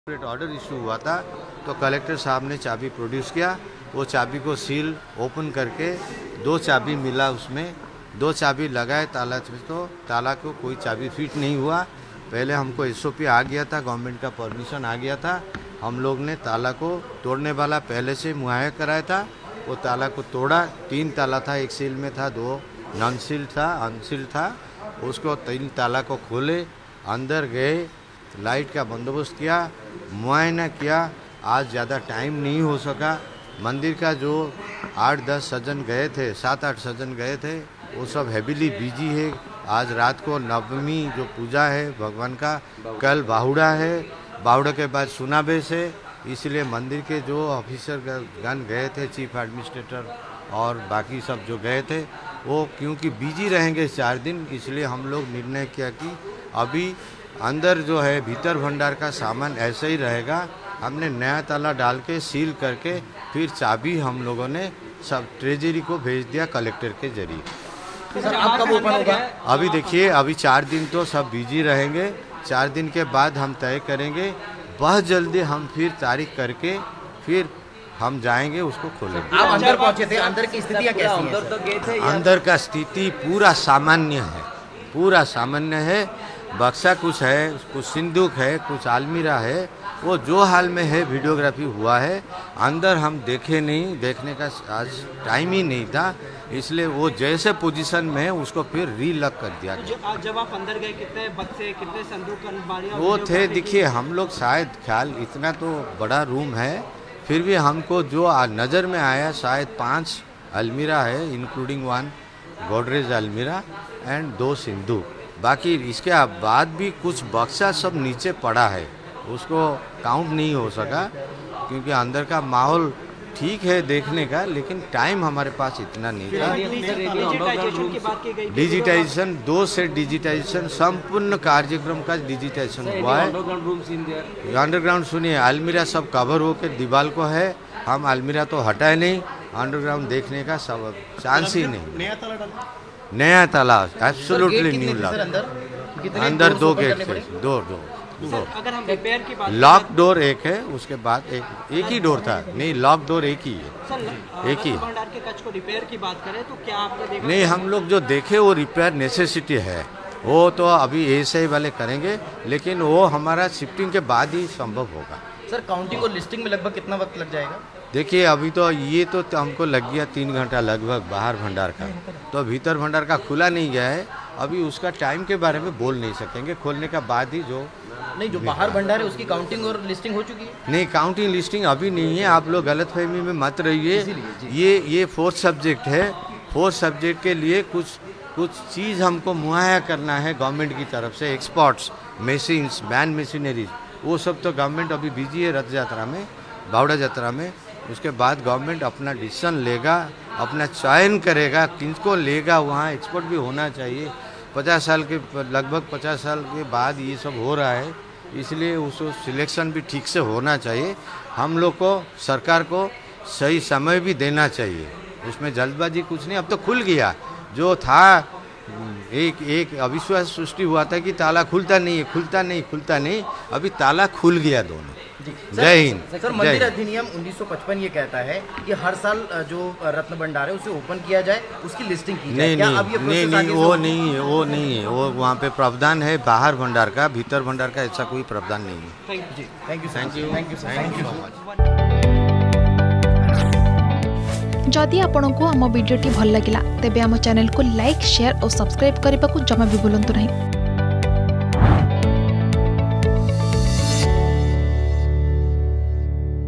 Order issue हुआ था तो कलेक्टर साहब ने चाबी प्रोड्यूस किया। वो चाबी को सील ओपन करके 2 चाबी मिला, उसमें 2 चाबी लगाए ताला में, तो ताला को कोई चाबी फिट नहीं हुआ। पहले हमको एसओपी आ गया था, गवर्नमेंट का परमिशन आ गया था। हम लोग ने ताला को तोड़ने वाला पहले से मुहैया कराया था। वो ताला को तोड़ा, 3 ताला था, एक सील में था, 2 नॉन सील था, अनसील था। उसको 3 ताला को खोले, अंदर गए, लाइट का बंदोबस्त किया, मुआयना किया। आज ज़्यादा टाइम नहीं हो सका। मंदिर का जो 8-10 सज्जन गए थे, 7-8 सज्जन गए थे, वो सब हैवीली बिजी है। आज रात को नवमी जो पूजा है भगवान का, कल बाहुड़ा है, बाहुड़ा के बाद सुनाबेस है। इसलिए मंदिर के जो ऑफिसर गण गए थे, चीफ एडमिनिस्ट्रेटर और बाकी सब जो गए थे, वो क्योंकि बिजी रहेंगे 4 दिन, इसलिए हम लोग निर्णय किया कि अभी अंदर जो है भीतर भंडार का सामान ऐसे ही रहेगा। हमने नया ताला डाल के सील करके फिर चाबी हम लोगों ने सब ट्रेजरी को भेज दिया कलेक्टर के जरिए। सर आप कब ओपन होगा? अभी देखिए, अभी 4 दिन तो सब बिजी रहेंगे। 4 दिन के बाद हम तय करेंगे। बहुत जल्दी हम फिर तारीख करके फिर हम जाएंगे, उसको खोलेंगे। आप अंदर पहुंचे थे, अंदर की स्थितियाँ कैसी हैं? अंदर का स्थिति पूरा सामान्य है, पूरा सामान्य है। बक्सा कुछ है, कुछ सिंदूक है, कुछ अलमीरा है, वो जो हाल में है वीडियोग्राफी हुआ है। अंदर हम देखे नहीं, देखने का आज टाइम ही नहीं था, इसलिए वो जैसे पोजीशन में है उसको फिर रीलॉक कर दिया गया। जब आप अंदर गए कितने बक्से, कितने संदूक, अलमारियां वो थे, देखिए हम लोग शायद ख्याल, इतना तो बड़ा रूम है, फिर भी हमको जो नज़र में आया शायद 5 अलमीरा है, इंक्लूडिंग 1 गोदरेज अलमीरा एंड 2 सिंदूक। बाकी इसके बाद भी कुछ बक्सा सब नीचे पड़ा है, उसको काउंट नहीं हो सका क्योंकि अंदर का माहौल ठीक है देखने का, लेकिन टाइम हमारे पास इतना नहीं था। डिजिटाइजेशन की बात की गई, डिजिटाइजेशन 2 सेट डिजिटाइजेशन, संपूर्ण कार्यक्रम का डिजिटाइजेशन हुआ है। अंडरग्राउंड सुनिए, अलमीरा सब कवर होकर दीवार को है, हम अलमीरा तो हटाए नहीं, अंडरग्राउंड देखने का सब चांस ही नहीं। नया ताला एब्सोल्युटली न्यू लॉक। अंदर 2 गेट थे, 2 अगर हम रिपेयर की बात, लॉक डोर एक है, उसके बाद एक ही डोर था, नहीं लॉक डोर एक ही है, एक ही। भंडार के कक्ष को रिपेयर की बात करें तो क्या आपने देखा? नहीं, हम लोग जो देखे वो रिपेयर नेसेसिटी है, वो तो अभी एएसआई वाले करेंगे, लेकिन वो हमारा शिफ्टिंग के बाद ही संभव होगा। सर काउंटिंग और लिस्टिंग में लगभग कितना वक्त लग जाएगा? देखिए अभी तो ये तो हमको लग गया 3 घंटा लगभग बाहर भंडार का, तो भीतर भंडार का खुला नहीं गया है। अभी उसका टाइम के बारे में बोल नहीं सकेंगे, खोलने का बाद ही जो नहीं, जो बाहर भंडार है उसकी काउंटिंग और लिस्टिंग हो चुकी है? नहीं, काउंटिंग लिस्टिंग अभी नहीं है। आप लोग गलतफहमी में मत रहिए। ये 4th सब्जेक्ट है। 4th सब्जेक्ट के लिए कुछ चीज़ हमको मुहैया करना है गवर्नमेंट की तरफ से, एक्सपर्ट्स, मशीन्स, मैन मशीनरीज, वो सब तो गवर्नमेंट अभी बिजी है रथ यात्रा में, बावड़ा यात्रा में। उसके बाद गवर्नमेंट अपना डिसीजन लेगा, अपना चयन करेगा, किनको लेगा। वहाँ एक्सपर्ट भी होना चाहिए। 50 साल के लगभग 50 साल के बाद ये सब हो रहा है, इसलिए उसको सिलेक्शन भी ठीक से होना चाहिए। हम लोग को, सरकार को सही समय भी देना चाहिए, उसमें जल्दबाजी कुछ नहीं। अब तो खुल गया, जो था एक अविश्वास सृष्टि हुआ था कि ताला खुलता नहीं, अभी ताला खुल गया दोनों। जय हिंद। सर मंदिर अधिनियम 1955 ये कहता है कि हर साल जो रत्न भंडार है उसे ओपन किया जाए, उसकी लिस्टिंग की जाए। नहीं, वो नहीं है, वो वहाँ पे प्रावधान है बाहर भंडार का, भीतर भंडार का ऐसा कोई प्रावधान नहीं है। Thank you so much. जदि आपंक आम भिडी भल लगा तेब आम चैनल को लाइक, शेयर और सब्सक्राइब करने को जमा भी भूलु नहीं।